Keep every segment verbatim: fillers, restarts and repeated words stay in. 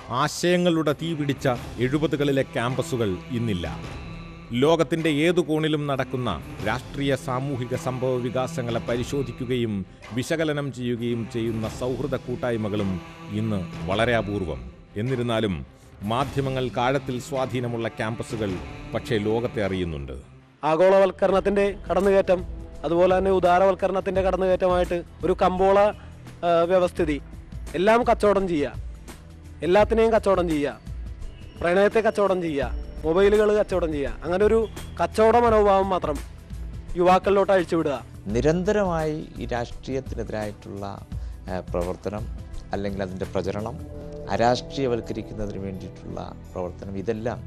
ആശയങ്ങളുടെ തീപിടിച്ച എഴുപതുകളിലെ ക്യാമ്പസുകൾ ഇന്നില്ല. ലോകത്തിൻ്റെ ഏതു കോണിലും നടക്കുന്ന രാഷ്ട്രീയ സാമൂഹിക സംഭവ വികാസങ്ങളെ പരിശോധിക്കുകയും വിശകലനം ചെയ്യുകയും ചെയ്യുന്ന സൗഹൃദ കൂട്ടായ്മകളും ഇന്ന് വളരെ അപൂർവം. എന്നിരുന്നാലും മാധ്യമങ്ങൾ ആഴത്തിൽ സ്വാധീനമുള്ള ക്യാമ്പസുകൾ പക്ഷേ ലോകത്തെ അറിയുന്നുണ്ട്. ആഗോളവൽക്കരണത്തിൻ്റെ കടന്നുകയറ്റം, അതുപോലെ തന്നെ ഉദാരവൽക്കരണത്തിൻ്റെ കടന്നുകയറ്റമായിട്ട് ഒരു കമ്പോള വ്യവസ്ഥിതി, എല്ലാം കച്ചവടം ചെയ്യുക, എല്ലാത്തിനെയും കച്ചവടം ചെയ്യുക, പ്രണയത്തെ കച്ചവടം ചെയ്യുക, മൊബൈലുകൾ കച്ചവടം ചെയ്യുക, അങ്ങനെ ഒരു കച്ചവട മനോഭാവം മാത്രം യുവാക്കളിലോട്ട് അഴിച്ചുവിടുക. നിരന്തരമായി ഈ രാഷ്ട്രീയത്തിനെതിരായിട്ടുള്ള പ്രവർത്തനം അല്ലെങ്കിൽ അതിൻ്റെ പ്രചരണം, അരാഷ്ട്രീയവൽക്കരിക്കുന്നതിന് വേണ്ടിയിട്ടുള്ള പ്രവർത്തനം, ഇതെല്ലാം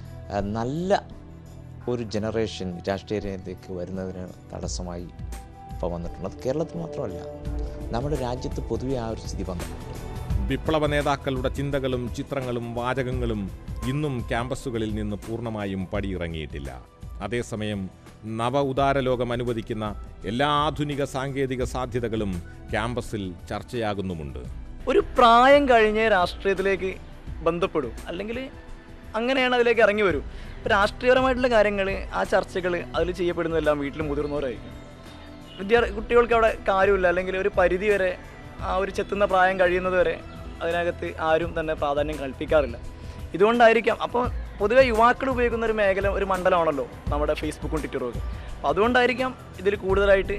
നല്ല ഒരു ജനറേഷൻ രാഷ്ട്രീയ രംഗത്തേക്ക് വരുന്നതിന് തടസ്സമായി ഇപ്പോൾ വന്നിട്ടുണ്ട്. അത് കേരളത്തിൽ മാത്രമല്ല, നമ്മുടെ രാജ്യത്ത് പൊതുവെ ആ ഒരു സ്ഥിതി വന്നിട്ടുണ്ട്. വിപ്ലവ നേതാക്കളുടെ ചിന്തകളും ചിത്രങ്ങളും വാചകങ്ങളും ഇന്നും ക്യാമ്പസുകളിൽ നിന്ന് പൂർണ്ണമായും പടിയിറങ്ങിയിട്ടില്ല. അതേസമയം നവ ഉദാരലോകം അനുവദിക്കുന്ന എല്ലാ ആധുനിക സാങ്കേതിക സാധ്യതകളും ക്യാമ്പസിൽ ചർച്ചയാകുന്നുമുണ്ട്. ഒരു പ്രായം കഴിഞ്ഞ് രാഷ്ട്രീയത്തിലേക്ക് ബന്ധപ്പെടും, അല്ലെങ്കിൽ അങ്ങനെയാണ് അതിലേക്ക് ഇറങ്ങി വരും. ഇപ്പോൾ രാഷ്ട്രീയപരമായിട്ടുള്ള കാര്യങ്ങൾ, ആ ചർച്ചകൾ അതിൽ ചെയ്യപ്പെടുന്നതെല്ലാം വീട്ടിൽ മുതിർന്നവരായിരിക്കും. വിദ്യാർത്ഥി കുട്ടികൾക്ക് അവിടെ കാര്യമില്ല, അല്ലെങ്കിൽ ഒരു പരിധി വരെ ആ ഒരു ചെത്തുന്ന പ്രായം കഴിയുന്നത് വരെ അതിനകത്ത് ആരും തന്നെ പ്രാധാന്യം കൽപ്പിക്കാറില്ല. ഇതുകൊണ്ടായിരിക്കാം അപ്പോൾ പൊതുവെ യുവാക്കൾ ഉപയോഗിക്കുന്ന ഒരു മേഖല, ഒരു മണ്ഡലമാണല്ലോ നമ്മുടെ ഫേസ്ബുക്കും ട്വിറ്ററും ഒക്കെ. അപ്പോൾ അതുകൊണ്ടായിരിക്കാം ഇതിൽ കൂടുതലായിട്ട്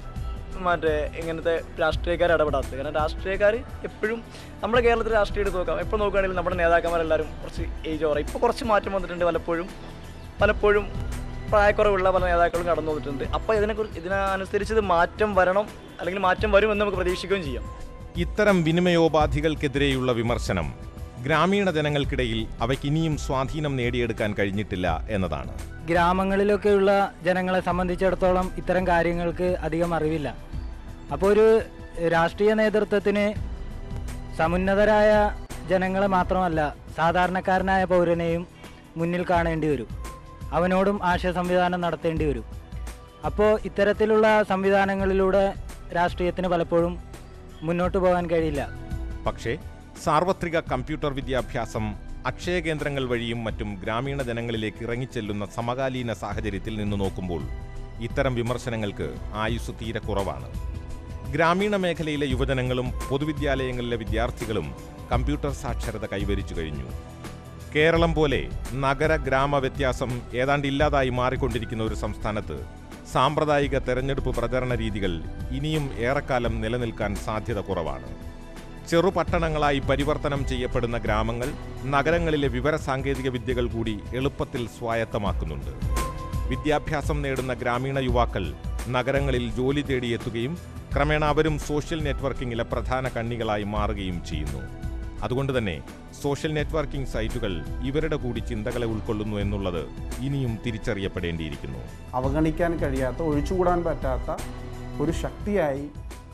മറ്റേ ഇങ്ങനത്തെ രാഷ്ട്രീയക്കാർ ഇടപെടാത്തത്. കാരണം രാഷ്ട്രീയക്കാർ എപ്പോഴും നമ്മുടെ കേരളത്തിൽ രാഷ്ട്രീയം എടുത്ത് നോക്കാം, എപ്പോൾ നോക്കുകയാണെങ്കിൽ നമ്മുടെ നേതാക്കന്മാരെല്ലാവരും കുറച്ച് ഏജ് ഓവർ. ഇപ്പോൾ കുറച്ച് മാറ്റം വന്നിട്ടുണ്ട്, പലപ്പോഴും പലപ്പോഴും പ്രായക്കുറവുള്ള പല നേതാക്കളും കടന്നു വന്നിട്ടുണ്ട്. അപ്പോൾ ഇതിനെക്കുറിച്ച് ഇതിനനുസരിച്ച് ഇത് മാറ്റം വരണം, അല്ലെങ്കിൽ മാറ്റം വരുമെന്ന് നമുക്ക് പ്രതീക്ഷിക്കുകയും ചെയ്യാം. ഇത്തരം വിനിമയോപാധികൾക്കെതിരെയുള്ള വിമർശനം ഗ്രാമീണ ജനങ്ങൾക്കിടയിൽ അവയ്ക്ക് ഇനിയും സ്വാധീനം നേടിയെടുക്കാൻ കഴിഞ്ഞിട്ടില്ല എന്നതാണ്. ഗ്രാമങ്ങളിലൊക്കെയുള്ള ജനങ്ങളെ സംബന്ധിച്ചിടത്തോളം ഇത്തരം കാര്യങ്ങൾക്ക് അധികം അറിവില്ല. അപ്പോൾ ഒരു രാഷ്ട്രീയ നേതൃത്വത്തിന് സമുന്നതരായ ജനങ്ങളെ മാത്രമല്ല, സാധാരണക്കാരനായ പൗരനെയും മുന്നിൽ കാണേണ്ടി വരും. അവനോടും ആശയ സംവിധാനം നടത്തേണ്ടി വരും. അപ്പോൾ ഇത്തരത്തിലുള്ള സംവിധാനങ്ങളിലൂടെ രാഷ്ട്രീയത്തിന് പലപ്പോഴും മുന്നോട്ട് പോകാൻ കഴിയില്ല. പക്ഷേ സാർവത്രിക കമ്പ്യൂട്ടർ വിദ്യാഭ്യാസം അക്ഷയ കേന്ദ്രങ്ങൾ വഴിയും മറ്റും ഗ്രാമീണ ജനങ്ങളിലേക്ക് ഇറങ്ങിച്ചെല്ലുന്ന സമകാലീന സാഹചര്യത്തിൽ നിന്ന് നോക്കുമ്പോൾ ഇത്തരം വിമർശനങ്ങൾക്ക് ആയുസ് തീരെ കുറവാണ്. ഗ്രാമീണ മേഖലയിലെ യുവജനങ്ങളും പൊതുവിദ്യാലയങ്ങളിലെ വിദ്യാർത്ഥികളും കമ്പ്യൂട്ടർ സാക്ഷരത കൈവരിച്ചു കഴിഞ്ഞു. കേരളം പോലെ നഗര ഗ്രാമ വ്യത്യാസം ഏതാണ്ട് ഇല്ലാതായി മാറിക്കൊണ്ടിരിക്കുന്ന ഒരു സംസ്ഥാനത്ത് സാമ്പ്രദായിക തെരഞ്ഞെടുപ്പ് പ്രചരണ രീതികൾ ഇനിയും ഏറെക്കാലം നിലനിൽക്കാൻ സാധ്യത കുറവാണ്. ചെറുപട്ടണങ്ങളായി പരിവർത്തനം ചെയ്യപ്പെടുന്ന ഗ്രാമങ്ങൾ നഗരങ്ങളിലെ വിവര സാങ്കേതിക വിദ്യകൾ കൂടി എളുപ്പത്തിൽ സ്വായത്തമാക്കുന്നുണ്ട്. വിദ്യാഭ്യാസം നേടുന്ന ഗ്രാമീണ യുവാക്കൾ നഗരങ്ങളിൽ ജോലി തേടിയെത്തുകയും ക്രമേണ അവരും സോഷ്യൽ നെറ്റ്വർക്കിങ്ങിലെ പ്രധാന കണ്ണികളായി മാറുകയും ചെയ്യുന്നു. അതുകൊണ്ട് തന്നെ സോഷ്യൽ നെറ്റ്വർക്കിംഗ് സൈറ്റുകൾ ഇവരുടെ കൂടി ചിന്തകളെ ഉൾക്കൊള്ളുന്നു എന്നുള്ളത് ഇനിയും തിരിച്ചറിയപ്പെടേണ്ടിയിരിക്കുന്നു. അവഗണിക്കാൻ കഴിയാത്ത, ഒഴിച്ചുകൂടാൻ പറ്റാത്ത ഒരു ശക്തിയായി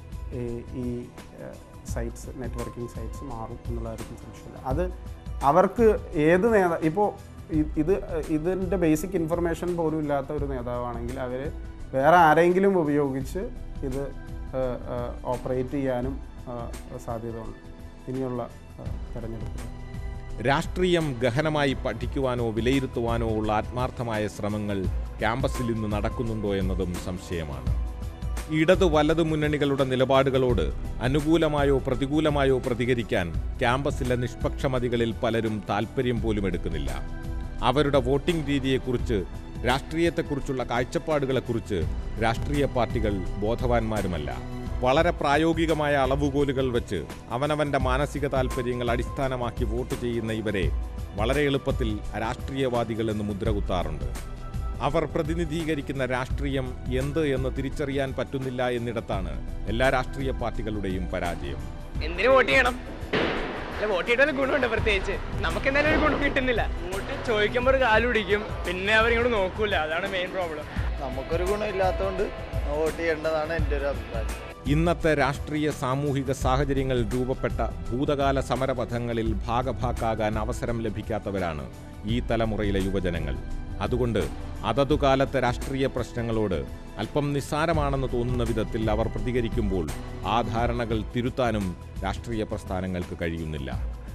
ഈ സൈറ്റ്സ്, നെറ്റ്വർക്കിംഗ് സൈറ്റ്സ് മാറും എന്നുള്ളതായിരിക്കും സംശയമില്ല. അത് അവർക്ക് ഏത് നേതാ ഇപ്പോൾ ഇത് ഇതിൻ്റെ ബേസിക് ഇൻഫർമേഷൻ പോലും ഇല്ലാത്ത ഒരു നേതാവാണെങ്കിൽ അവർ വേറെ ആരെങ്കിലും ഉപയോഗിച്ച് ഇത് ഓപ്പറേറ്റ് ചെയ്യാനും സാധ്യതയുണ്ട് ഇനിയുള്ള തെരഞ്ഞെടുപ്പ്. രാഷ്ട്രീയം ഗഹനമായി പഠിക്കുവാനോ വിലയിരുത്തുവാനോ ഉള്ള ആത്മാർത്ഥമായ ശ്രമങ്ങൾ ക്യാമ്പസിൽ ഇന്ന് നടക്കുന്നുണ്ടോ എന്നതും സംശയമാണ്. ഇടതു വലതു മുന്നണികളുടെ നിലപാടുകളോട് അനുകൂലമായോ പ്രതികൂലമായോ പ്രതികരിക്കാൻ ക്യാമ്പസിലെ നിഷ്പക്ഷമതികളിൽ പലരും താൽപ്പര്യം പോലും എടുക്കുന്നില്ല. അവരുടെ വോട്ടിംഗ് രീതിയെക്കുറിച്ച്, രാഷ്ട്രീയത്തെക്കുറിച്ചുള്ള കാഴ്ചപ്പാടുകളെക്കുറിച്ച് രാഷ്ട്രീയ പാർട്ടികൾ ബോധവാന്മാരുമല്ല. വളരെ പ്രായോഗികമായ അളവുകോലുകൾ വെച്ച് അവനവൻ്റെ മാനസിക താൽപ്പര്യങ്ങൾ അടിസ്ഥാനമാക്കി വോട്ട് ചെയ്യുന്ന ഇവരെ വളരെ എളുപ്പത്തിൽ രാഷ്ട്രീയവാദികളെന്ന് മുദ്രകുത്താറുണ്ട്. അവർ പ്രതിനിധീകരിക്കുന്ന രാഷ്ട്രീയം എന്ത് എന്ന് തിരിച്ചറിയാൻ പറ്റുന്നില്ല എന്നിടത്താണ് എല്ലാ രാഷ്ട്രീയ പാർട്ടികളുടെയും പരാജയം. എന്തിനു വോട്ട് ചെയ്യണം? അല്ല, വോട്ട് ചെയ്താലും ഗുണമുണ്ട്. പ്രത്യേകിച്ച് നമുക്ക് എന്തായാലും ഒരു ഗുണം കിട്ടുന്നില്ല. വോട്ട് ചോദിക്കുമ്പോൾ ഒരു കാല് പിടിക്കും, പിന്നെ അവരിങ്ങോട്ട് നോക്കൂല. അതാണ് മെയിൻ പ്രോബ്ലം. നമുക്കൊരു ഗുണം ഇല്ലാത്തതുകൊണ്ട് വോട്ട് ചെയ്യേണ്ടതാണ് എൻ്റെ ഒരു അഭിപ്രായം. ഇന്നത്തെ രാഷ്ട്രീയ സാമൂഹിക സാഹചര്യങ്ങൾ രൂപപ്പെട്ട ഭൂതകാല സമരപഥങ്ങളിൽ ഭാഗഭാക്കാകാൻ അവസരം ലഭിക്കാത്തവരാണ് ഈ തലമുറയിലെ യുവജനങ്ങൾ. അതുകൊണ്ട് അതതു കാലത്തെ രാഷ്ട്രീയ പ്രശ്നങ്ങളോട് അല്പം നിസ്സാരമാണെന്ന് തോന്നുന്ന വിധത്തിൽ അവർ പ്രതികരിക്കുമ്പോൾ ആ ധാരണകൾ തിരുത്താനും രാഷ്ട്രീയ പ്രസ്ഥാനങ്ങൾക്ക് കഴിയുന്നില്ല.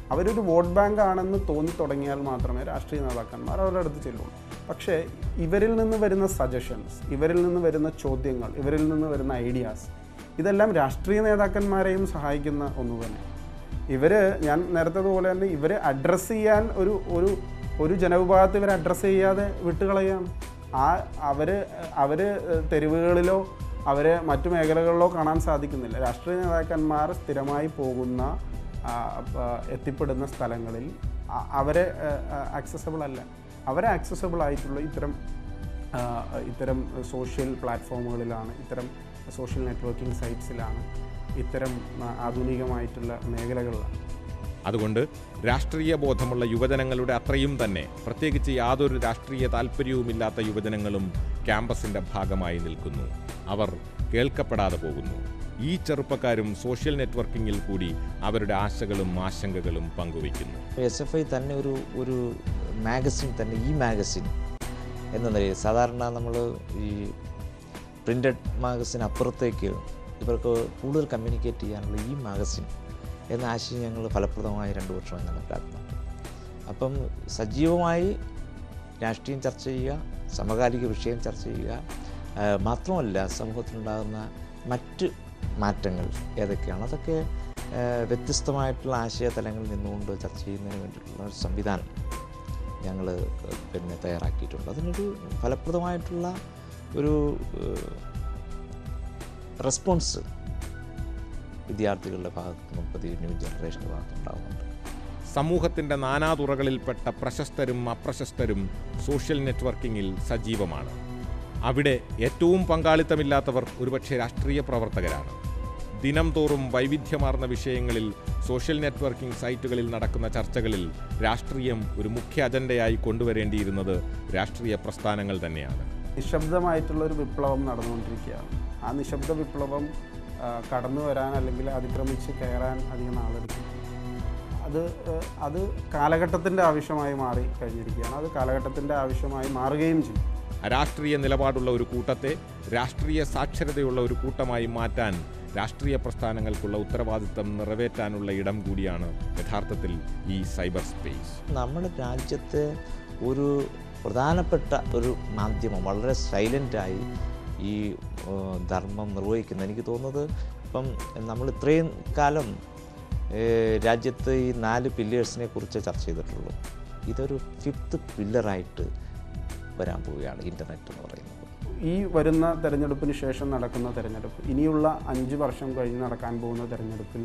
അവരൊരു വോട്ട് ബാങ്ക് ആണെന്ന് തോന്നി തുടങ്ങിയാൽ മാത്രമേ രാഷ്ട്രീയ നേതാക്കന്മാർ അവരുടെ അടുത്ത് ചെല്ലുള്ളൂ. പക്ഷേ ഇവരിൽ നിന്ന് വരുന്ന സജഷൻസ്, ഇവരിൽ നിന്ന് വരുന്ന ചോദ്യങ്ങൾ, ഇവരിൽ നിന്ന് വരുന്ന ഐഡിയാസ്, ഇതെല്ലാം രാഷ്ട്രീയ നേതാക്കന്മാരെയും സഹായിക്കുന്ന ഒന്ന് തന്നെ. ഇവർ ഞാൻ നേരത്തെ പോലെ തന്നെ ഇവരെ അഡ്രസ്സ് ചെയ്യാൻ ഒരു ഒരു ഒരു ജനവിഭാഗത്തെ ഇവരെ അഡ്രസ്സ് ചെയ്യാതെ വിട്ടുകളയാണ്. ആ അവർ അവർ തെരുവുകളിലോ അവരെ മറ്റു മേഖലകളിലോ കാണാൻ സാധിക്കുന്നില്ല. രാഷ്ട്രീയ നേതാക്കന്മാർ സ്ഥിരമായി പോകുന്ന എത്തിപ്പെടുന്ന സ്ഥലങ്ങളിൽ അവരെ ആക്സസബിൾ അല്ല. അവരെ ആക്സസബിൾ ആയിട്ടുള്ള ഇത്തരം ഇത്തരം സോഷ്യൽ പ്ലാറ്റ്ഫോമുകളിലാണ്, ഇത്തരം സോഷ്യൽ നെറ്റ്വർക്കിംഗ് സൈറ്റ്സിലാണ്, ഇത്തരം ആധുനികമായിട്ടുള്ള മേഖലകളിലാണ്. അതുകൊണ്ട് രാഷ്ട്രീയ ബോധമുള്ള യുവജനങ്ങളുടെ അത്രയും തന്നെ, പ്രത്യേകിച്ച് യാതൊരു രാഷ്ട്രീയ താല്പര്യവുമില്ലാത്ത യുവജനങ്ങളും ക്യാമ്പസിൻ്റെ ഭാഗമായി നിൽക്കുന്നു. അവർ കേൾക്കപ്പെടാതെ പോകുന്നു. ഈ ചെറുപ്പക്കാരും സോഷ്യൽ നെറ്റ്വർക്കിങ്ങിൽ കൂടി അവരുടെ ആശകളും ആശങ്കകളും പങ്കുവയ്ക്കുന്നു. എസ് എഫ് ഐ തന്നെ ഒരു ഒരു മാഗസിൻ തന്നെ, ഈ മാഗസിൻ എന്ന നിലയിൽ സാധാരണ നമ്മൾ ഈ പ്രിൻ്റഡ് മാഗസിൻ അപ്പുറത്തേക്ക് ഇവർക്ക് കൂടുതൽ കമ്മ്യൂണിക്കേറ്റ് ചെയ്യാനുള്ള ഈ മാഗസിൻ എന്ന ആശയം ഞങ്ങൾ ഫലപ്രദമായി രണ്ട് വർഷമായി നടപ്പിലാക്കുന്നുണ്ട്. അപ്പം സജീവമായി രാഷ്ട്രീയം ചർച്ച ചെയ്യുക, സമകാലിക വിഷയം ചർച്ച ചെയ്യുക, മാത്രമല്ല സമൂഹത്തിലുണ്ടാകുന്ന മറ്റ് മാറ്റങ്ങൾ ഏതൊക്കെയാണ്, അതൊക്കെ വ്യത്യസ്തമായിട്ടുള്ള ആശയതലങ്ങളിൽ നിന്നുകൊണ്ട് ചർച്ച ചെയ്യുന്നതിന് വേണ്ടിയിട്ടുള്ള ഒരു സംവിധാനം ഞങ്ങൾ പിന്നെ തയ്യാറാക്കിയിട്ടുണ്ട്. അതിനൊരു ഫലപ്രദമായിട്ടുള്ള ഒരു റെസ്പോൺസ് വിദ്യാർത്ഥികളുടെ ഭാഗത്തു നിന്നും പുതിയ ന്യൂ ജനറേഷൻ്റെ ഭാഗത്ത് ഉണ്ടാകുന്നുണ്ട്. സമൂഹത്തിൻ്റെ നാനാതുറകളിൽപ്പെട്ട പ്രശസ്തരും അപ്രശസ്തരും സോഷ്യൽ നെറ്റ്വർക്കിങ്ങിൽ സജീവമാണ്. അവിടെ ഏറ്റവും പങ്കാളിത്തമില്ലാത്തവർ ഒരുപക്ഷെ രാഷ്ട്രീയ പ്രവർത്തകരാണ്. ദിനം തോറും വൈവിധ്യമാർന്ന വിഷയങ്ങളിൽ സോഷ്യൽ നെറ്റ്വർക്കിംഗ് സൈറ്റുകളിൽ നടക്കുന്ന ചർച്ചകളിൽ രാഷ്ട്രീയം ഒരു മുഖ്യ അജണ്ടയായി കൊണ്ടുവരേണ്ടിയിരുന്നത് രാഷ്ട്രീയ പ്രസ്ഥാനങ്ങൾ തന്നെയാണ്. നിശബ്ദമായിട്ടുള്ള ഒരു വിപ്ലവം നടന്നുകൊണ്ടിരിക്കുകയാണ്. ആ നിശബ്ദ വിപ്ലവം കടന്നു വരാൻ അല്ലെങ്കിൽ അതിക്രമിച്ച് കയറാൻ അധികം നാളെടുക്കും. അത് അത് കാലഘട്ടത്തിൻ്റെ ആവശ്യമായി മാറി കഴിഞ്ഞിരിക്കുകയാണ്. അത് കാലഘട്ടത്തിൻ്റെ ആവശ്യമായി മാറുകയും ചെയ്യും. രാഷ്ട്രീയ നിലപാടുള്ള ഒരു കൂട്ടത്തെ രാഷ്ട്രീയ സാക്ഷരതയുള്ള ഒരു കൂട്ടമായി മാറ്റാൻ രാഷ്ട്രീയ പ്രസ്ഥാനങ്ങൾക്കുള്ള ഉത്തരവാദിത്തം നിറവേറ്റാനുള്ള ഇടം കൂടിയാണ് യഥാർത്ഥത്തിൽ ഈ സൈബർ സ്പേസ്. നമ്മുടെ രാജ്യത്തെ ഒരു പ്രധാനപ്പെട്ട ഒരു മാധ്യമം വളരെ സൈലൻ്റായി ഈ ധർമ്മം നിർവഹിക്കുന്നത്. എനിക്ക് തോന്നുന്നത് ഇപ്പം നമ്മൾ ഇത്രയും കാലം രാജ്യത്ത് ഈ നാല് പില്ലേഴ്സിനെ കുറിച്ച് ചർച്ച ചെയ്തിട്ടുള്ളൂ. ഇതൊരു ഫിഫ്ത്ത് പില്ലറായിട്ട് വരാൻ പോവുകയാണ് ഇൻ്റർനെറ്റ് എന്ന് പറയുന്നത്. ഈ വരുന്ന തെരഞ്ഞെടുപ്പിന് ശേഷം നടക്കുന്ന തെരഞ്ഞെടുപ്പ്, ഇനിയുള്ള അഞ്ച് വർഷം കഴിഞ്ഞ് നടക്കാൻ പോകുന്ന തെരഞ്ഞെടുപ്പിൽ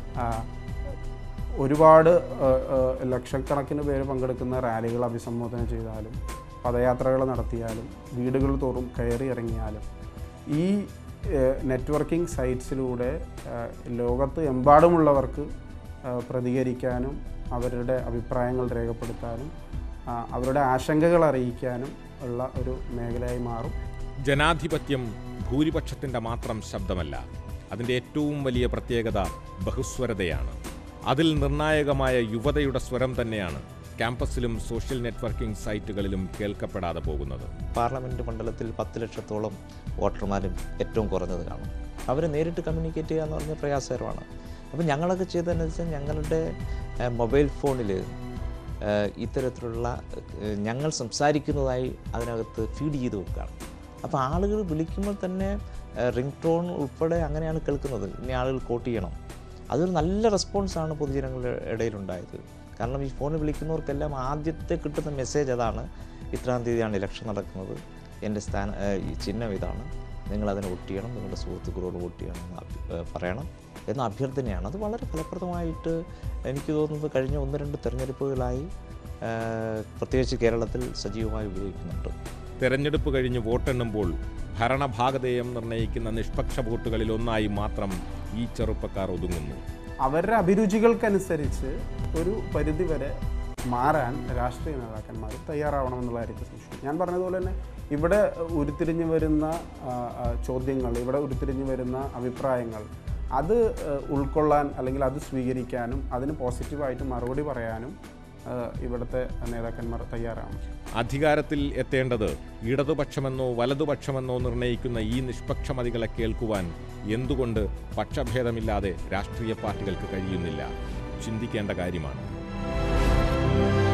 ഒരുപാട് ലക്ഷക്കണക്കിന് പേര് പങ്കെടുക്കുന്ന റാലികൾ അഭിസംബോധന ചെയ്താലും പദയാത്രകൾ നടത്തിയാലും വീടുകൾ തോറും കയറി ഇറങ്ങിയാലും ഈ നെറ്റ്വർക്കിംഗ് സൈറ്റ്സിലൂടെ ലോകത്ത് എമ്പാടുമുള്ളവർക്ക് പ്രതികരിക്കാനും അവരുടെ അഭിപ്രായങ്ങൾ രേഖപ്പെടുത്താനും അവരുടെ ആശങ്കകൾ അറിയിക്കാനും ഉള്ള ഒരു മേഖലയായി മാറും. ജനാധിപത്യം ഭൂരിപക്ഷത്തിൻ്റെ മാത്രം ശബ്ദമല്ല. അതിൻ്റെ ഏറ്റവും വലിയ പ്രത്യേകത ബഹുസ്വരതയാണ്. അതിൽ നിർണായകമായ യുവതയുടെ സ്വരം തന്നെയാണ് ക്യാമ്പസിലും സോഷ്യൽ നെറ്റ്വർക്കിംഗ് സൈറ്റുകളിലും കേൾക്കപ്പെടാതെ പോകുന്നത്. പാർലമെൻറ്റ് മണ്ഡലത്തിൽ പത്ത് ലക്ഷത്തോളം വോട്ടർമാരും ഏറ്റവും കുറഞ്ഞത് കാണും. അവരെ നേരിട്ട് കമ്മ്യൂണിക്കേറ്റ് ചെയ്യുക എന്ന് പറഞ്ഞാൽ പ്രയാസകരമാണ്. അപ്പോൾ ഞങ്ങളൊക്കെ ചെയ്തതെന്ന് വെച്ചാൽ ഞങ്ങളുടെ മൊബൈൽ ഫോണിൽ ഇത്തരത്തിലുള്ള ഞങ്ങൾ സംസാരിക്കുന്നതായി അതിനകത്ത് ഫീഡ് ചെയ്ത് വെക്കുകയാണ്. അപ്പോൾ ആളുകൾ വിളിക്കുമ്പോൾ തന്നെ റിംഗ് ടോൺ ഉൾപ്പെടെ അങ്ങനെയാണ് കേൾക്കുന്നത്. ഇനി ആളുകൾ കോട്ട് ചെയ്യണം. അതൊരു നല്ല റെസ്പോൺസാണ് പൊതുജനങ്ങളുടെ ഇടയിലുണ്ടായത്. കാരണം ഈ ഫോണിൽ വിളിക്കുന്നവർക്കെല്ലാം ആദ്യത്തെ കിട്ടുന്ന മെസ്സേജ് അതാണ്, ഇത്രാം തീയതിയാണ് ഇലക്ഷൻ നടക്കുന്നത്, എൻ്റെ സ്ഥാന ഈ ചിഹ്നം ഇതാണ്, നിങ്ങളതിനെ വോട്ട് ചെയ്യണം, നിങ്ങളുടെ സുഹൃത്തുക്കളോട് വോട്ട് ചെയ്യണം എന്ന് പറയണം എന്ന അഭ്യർത്ഥനയാണ്. അത് വളരെ ഫലപ്രദമായിട്ട് എനിക്ക് തോന്നുന്നത് കഴിഞ്ഞ ഒന്ന് രണ്ട് തെരഞ്ഞെടുപ്പുകളായി പ്രത്യേകിച്ച് കേരളത്തിൽ സജീവമായി ഉപയോഗിക്കുന്നുണ്ട്. തെരഞ്ഞെടുപ്പ് കഴിഞ്ഞ് വോട്ടെണ്ണുമ്പോൾ ഭരണഭാഗധേയം നിർണ്ണയിക്കുന്ന നിഷ്പക്ഷ വോട്ടുകളിൽ ഒന്നായി മാത്രം ഈ ചെറുപ്പക്കാർ ഒതുങ്ങുന്നു. അവരുടെ അഭിരുചികൾക്കനുസരിച്ച് ഒരു പരിധിവരെ മാറാൻ രാഷ്ട്രീയ നേതാക്കന്മാർ തയ്യാറാവണമെന്നുള്ള കാര്യത്തിൽ സംശയം. ഞാൻ പറഞ്ഞതുപോലെ തന്നെ ഇവിടെ ഉരുത്തിരിഞ്ഞു വരുന്ന ചോദ്യങ്ങൾ, ഇവിടെ ഉരുത്തിരിഞ്ഞു വരുന്ന അഭിപ്രായങ്ങൾ അത് ഉൾക്കൊള്ളാൻ അല്ലെങ്കിൽ അത് സ്വീകരിക്കാനും അതിന് പോസിറ്റീവായിട്ട് മറുപടി പറയാനും ഇവിടുത്തെ നേതാക്കന്മാർ തയ്യാറാണ്. അധികാരത്തിൽ എത്തേണ്ടത് ഇടതുപക്ഷമെന്നോ വലതുപക്ഷമെന്നോ നിർണ്ണയിക്കുന്ന ഈ നിഷ്പക്ഷമതികളെ കേൾക്കുവാൻ എന്തുകൊണ്ട് പക്ഷഭേദമില്ലാതെ രാഷ്ട്രീയ പാർട്ടികൾക്ക് കഴിയുന്നില്ല? ചിന്തിക്കേണ്ട കാര്യമാണ്.